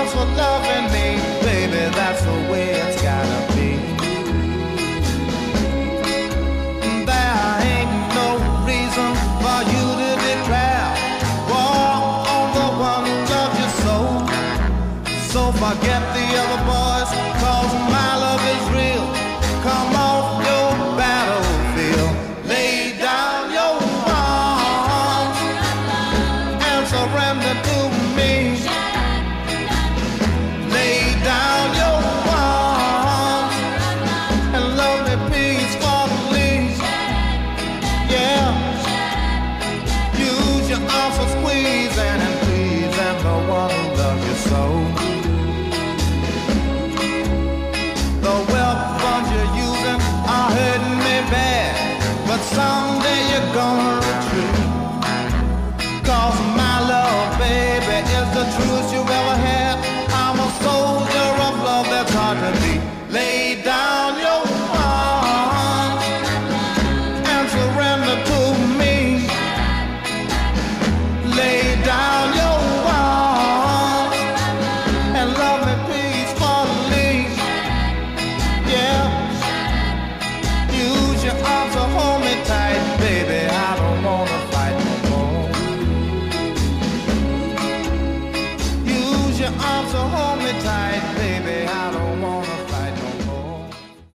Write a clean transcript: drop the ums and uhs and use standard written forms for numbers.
arms for loving me, baby, that's the way it's gotta be. There ain't no reason for you to declare war on the one who loves you so. So forget the other boys, 'cause my love is real. Come off your battlefield, lay down your arms and surrender to me. Lay down your arms and love me peacefully. Yeah, use your arms for squeezing and pleasing the one who loves you so. The weapons you're using are hurting me bad, but someday you're gonna retreat. 'Cause my love, baby, is the truest you ever had. I'm a soldier of love that's hard to beat. Lay down your arms and surrender to me. Lay down your arms and love me peacefully. Yeah, use your arms to hold me tight, baby. I don't wanna fight no more. Use your arms to hold me tight.